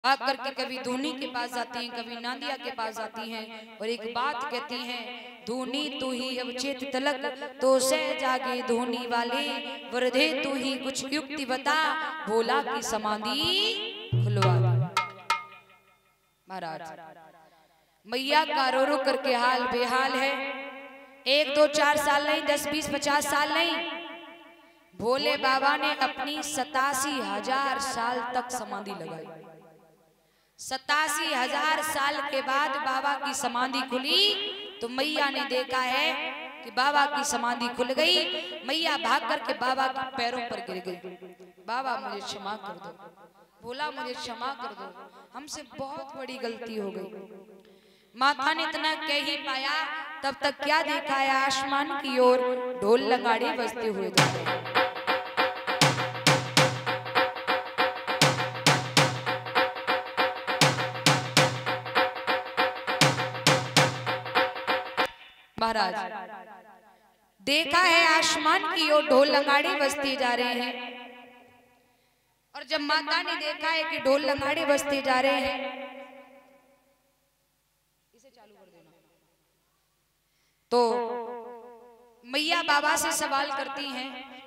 भाग करके कभी धूनी के पास जाती हैं, कभी नांदिया के पास जाती हैं और एक बात कहती हैं, धूनी तू ही अब चेत तलक तो सह जागे धूनी वाले, वरधे तू ही कुछ युक्ति बता भोला की समाधि खुलवा। महाराज मैया का रो रो करके हाल बेहाल है। 1 2 4 साल नहीं, 10 20 50 साल नहीं, भोले बाबा ने अपनी 87,000 साल तक समाधि लगाई। 87,000 साल के बाद बाबा की समाधि खुली तो मैया ने देखा है कि बाबा की समाधि खुल गई। मैया भाग करके बाबा के पैरों पर गिर गई। बाबा मुझे क्षमा कर दो, भोला मुझे क्षमा कर दो, हमसे बहुत बड़ी गलती हो गई। माता ने इतना कह ही पाया, तब तक क्या देखा है, आसमान की ओर ढोल नगाड़े बजते हुए जा रहे। महाराज देखा है आसमान की ओर ढोल नगाड़े बजते जा रहे हैं, और जब माता ने देखा है कि ढोल नगाड़े बजते जा रहे हैं, इसे चालू कर देना, तो मैया बाबा से सवाल करती हैं,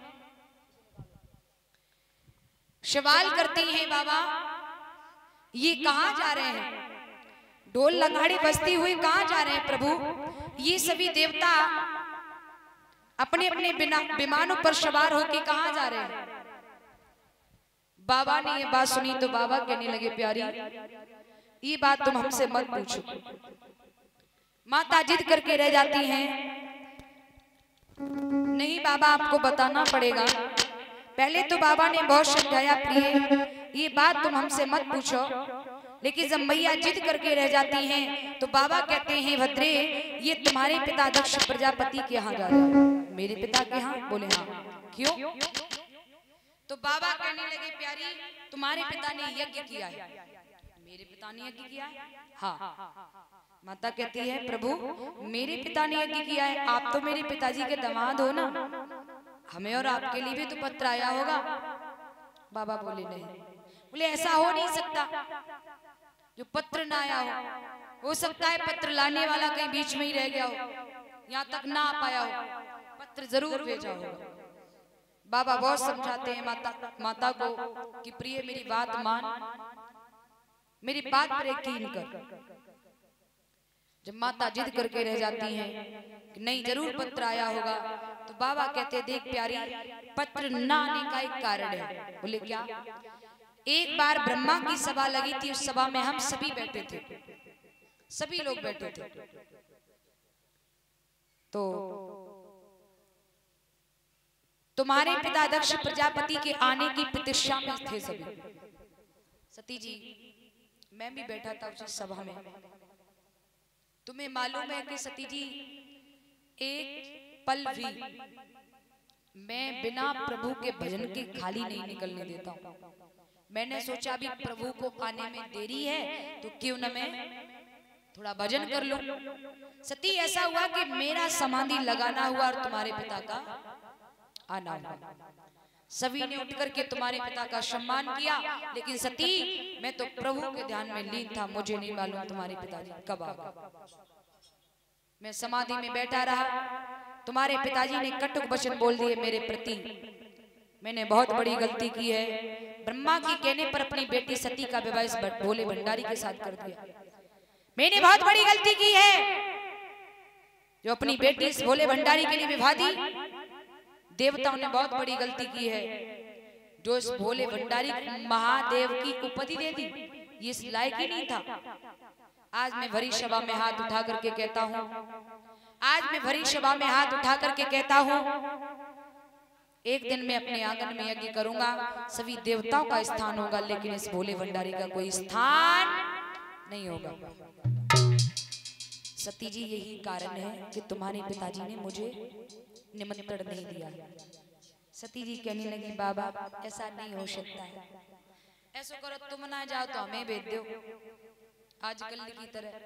बाबा ये कहां जा रहे हैं, ढोल नगाड़े बजते हुए कहां जा रहे हैं प्रभु? ये सभी देवता अपने अपने विमानों पर सवार होकर कहां जा रहे हैं? बाबा ने ये बात सुनी तो बाबा कहने लगे, प्यारी ये बात तुम हमसे मत पूछो। माता जिद करके रह जाती हैं, नहीं बाबा आपको बताना पड़ेगा। पहले तो बाबा ने बहुत समझाया, प्रिय ये बात तुम हमसे मत पूछो, लेकिन जब मैया जिद करके रह जाती हैं तो बाबा कहते हैं, भद्रे ये तुम्हारे पिता दक्ष प्रजापति के यहाँ जा रहे हैं। मेरे पिता के यहाँ? बोले हाँ। क्यों? तो बाबा कहने लगे, प्यारी तुम्हारे पिता ने यज्ञ किया है। मेरे पिता ने यज्ञ किया है? हाँ। माता कहती है, प्रभु मेरे पिता ने यज्ञ किया है, आप तो मेरे पिताजी के दामाद हो ना, हमें और आपके लिए भी तो पत्र आया होगा। बाबा बोले नहीं। बोले ऐसा हो नहीं सकता जो पत्र ना आया हो सकता है पत्र लाने वाला कहीं बीच में ही रह गया हो, यहाँ तक ना आ पाया हो, पत्र जरूर भेजा हो। बाबा बहुत समझाते हैं माता को कि प्रिय मेरी बात मान, मेरी बात पर यकीन कर। जब माता जिद करके रह जाती हैं कि नहीं जरूर पत्र आया होगा, तो बाबा कहते, देख प्यारी पत्र ना आने का एक कारण है। बोले क्या? एक बार ब्रह्मा की सभा लगी थी, उस सभा में हम सभी बैठे थे, सभी लोग बैठे थे, तो तुम्हारे पिता दक्ष प्रजापति के आने की प्रतीक्षा में थे सभी। सती जी मैं भी बैठा था उसी सभा में। तुम्हें मालूम है कि सती जी एक पल भी मैं बिना प्रभु के भजन के खाली नहीं निकलने देता हूं। मैंने सोचा अभी प्रभु को आने में देरी है तो क्यों न मैं थोड़ा भजन कर लूं। सती ऐसा हुआ कि मेरा समाधि लगाना हुआ और तुम्हारे पिता का आना हुआ। सभी ने उठ करके तुम्हारे पिता का सम्मान किया, लेकिन सती मैं तो प्रभु के ध्यान में लीन था, मुझे नहीं मालूम तुम्हारे पिताजी कब आ गए। मैं समाधि में बैठा रहा, तुम्हारे पिताजी ने कटुक वचन बोल दिए मेरे प्रति। मैंने बहुत बड़ी गलती की है, ब्रह्मा की कहने पर अपनी बेटी सती का विवाह इस भोले भंडारी के साथ कर दिया। मैंने बहुत बड़ी गलती की है जो अपनी बेटी इस भोले भंडारी के लिए विवाह दी। देवताओं ने बहुत बड़ी गलती की है जो इस भोले भंडारी महादेव की उपाधि दे दी, ये इस लायक ही नहीं था। आज मैं भरी सभा में हाथ उठा करके कहता हूँ, आज मैं भरी सभा में हाथ उठा करके कहता हूँ, एक दिन मैं अपने आंगन में यज्ञ करूंगा, सभी देवताओं का स्थान होगा, लेकिन इस भोले भंडारी का कोई स्थान नहीं होगा। सती जी यही कारण है कि तुम्हारे पिताजी ने मुझे निमंत्रण नहीं दिया। सती जी कहने लगी, बाबा ऐसा नहीं हो सकता है, ऐसा करो तुम ना जाओ तो हमें भेज दो। आजकल की तरह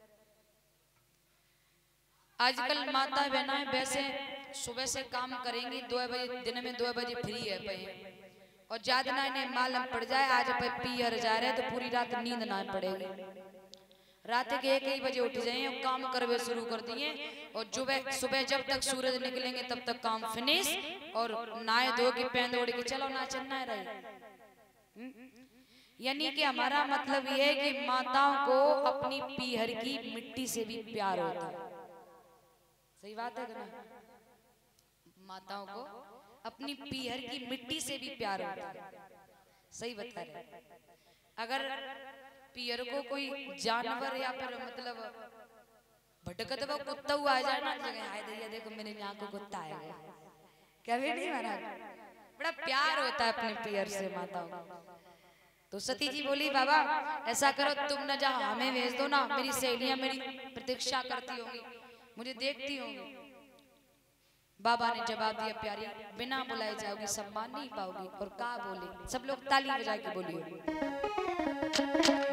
आजकल माता बहना वैसे सुबह से काम करेंगी, 2 बजे दिन में 2 बजे फ्री है पे, और ज्यादा ना इन्हें मालूम पड़ जाए आज पे पियर जा रहे तो पूरी रात नींद ना पड़ेगी। रात के 1 बजे उठ जाए और काम करवे शुरू कर दिए और सुबह जब तक सूरज निकलेंगे तब तक काम फिनिश और नहाए धो के पहन ओढ़ के चलो ना चलना रहे। यानी कि हमारा मतलब ये है कि माताओं को अपनी पीहर की मिट्टी से भी प्यार होता है। सही बात है कि नहीं? माताओं को अपनी पीहर की मिट्टी से भी प्यार होता है। सही बता रहे। अगर पीहर को कोई जानवर या फिर मतलब भटकत हुआ कुत्ता हुआ आ जाए ना जगह आए दैया देखो मेरे यहाँ को कुत्ता आएगा कभी नहीं माना। बड़ा प्यार होता है अपने पीहर से माताओं को। तो सती जी बोली बाबा ऐसा करो तुम न जाओ हमें भेज दो ना, मेरी सहेलियां मेरी प्रतीक्षा करती होंगी मुझे देखती होंगी। बाबा ने जवाब दिया प्यारी बिना बुलाए जाओगी सम्मान नहीं पाओगी। और का बोले सब लोग ताली बजा के बोलिए।